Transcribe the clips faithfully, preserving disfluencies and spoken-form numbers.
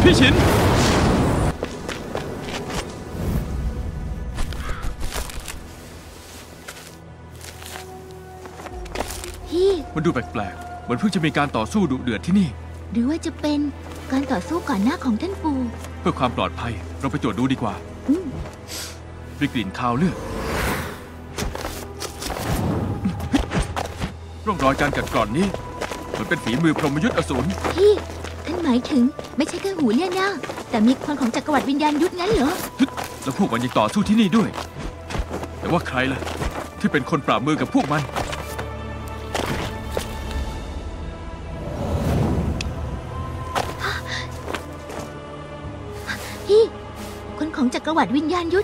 ธิ์พี่ฉินพี่มันดูแปลกๆเหมือนเพิ่งจะมีการต่อสู้ดุเดือดที่นี่หรือว่าจะเป็นการต่อสู้ก่อนหน้าของท่านปู่เพื่อความปลอดภัยเราไปตรวจดูดีกว่าได้กลิ่นคาวเลือดร่องรอยการกัดกร่อนนี้เหมือนเป็นฝีมือพรหมยุทธ์อสูรพี่ท่านหมายถึงไม่ใช่แค่หูเลี่ยนหน้าแต่มีคนของจักรวรรดิวิญญาณยุทธงั้นเหรอแล้วพวกมันยังต่อสู้ที่นี่ด้วยแต่ว่าใครล่ะที่เป็นคนปราบมือกับพวกมันพี่คนของจักรวรรดิวิญญาณยุทธ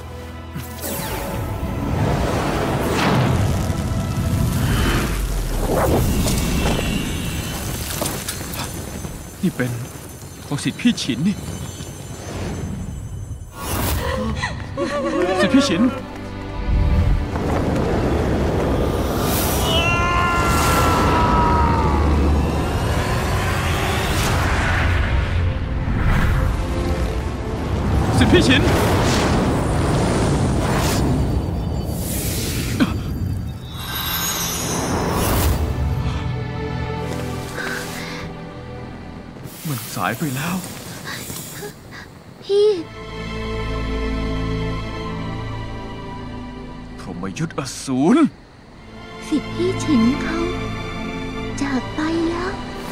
นี่เป็นของสิทธิพี่ฉินนี่สิทธิพี่ฉินสิทธิพี่ฉินมันสายไปแล้วพี่พรหมยุทธ์อสูรสิทธิพี่ฉินเขาจากไปแล้ว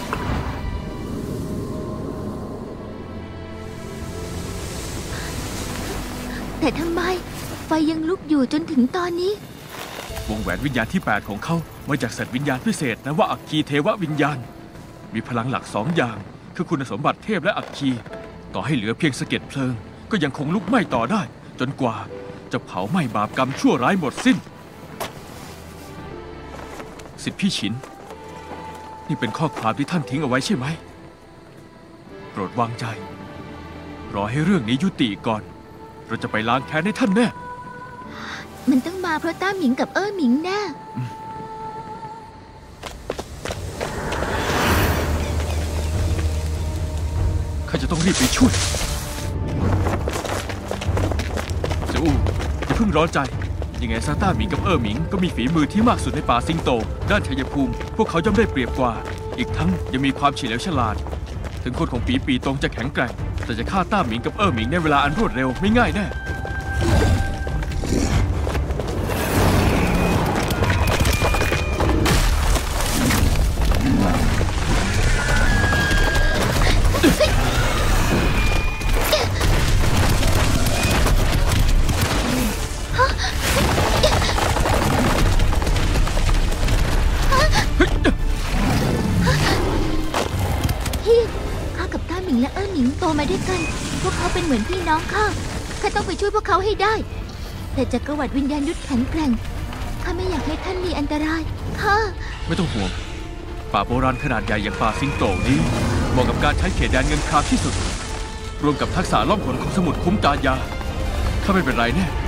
แต่ทำไมไฟยังลุกอยู่จนถึงตอนนี้วงแหวนวิญญาณที่แปดของเขามาจากสัตว์วิญญาณพิเศษนะว่าอัคคีเทววิญญาณมีพลังหลักสองอย่างคือคุณสมบัติเทพและอัคคีต่อให้เหลือเพียงสะเก็ดเพลิงก็ยังคงลุกไหม้ต่อได้จนกว่าจะเผาไหม้บาปกรรมชั่วร้ายหมดสิ้นสิทธิพี่ฉินนี่เป็นข้อความที่ท่านทิ้งเอาไว้ใช่ไหมโปรดวางใจรอให้เรื่องนี้ยุติก่อนเราจะไปล้างแค้นให้ท่านแน่มันต้องมาเพราะต้าหมิงกับเอ้อหมิงแน่ข้าจะต้องรีบไปช่วยเจ้าอูอย่าเพิ่งร้อนใจยังไงซาต้าหมิงกับเอ้อหมิงก็มีฝีมือที่มากสุดในป่าซิงโตด้านชัยภูมิพวกเขาย่อมได้เปรียบกว่าอีกทั้งยังมีความเฉลียวฉลาดถึงคนของปีปีตงจะแข็งแกร่งแต่จะฆ่าต้าหมิงกับเอ้อหมิงในเวลาอันรวดเร็วไม่ง่ายแน่และเอ้อหมิงโตมาด้วยกันพวกเขาเป็นเหมือนพี่น้องข้าข้าต้องไปช่วยพวกเขาให้ได้แต่จักรวรรดิวิญญาณยุทธแข็งแกร่งข้าไม่อยากให้ท่านมีอันตรายข้าไม่ต้องห่วงป่าโบราณขนาดใหญ่อย่างป่าสิงโตนี้เหมาะกับการใช้เขตแดนเงินครามที่สุดรวมกับทักษะล่องหนของสมุทรคุ้มกายาข้าไม่เป็นไรแน่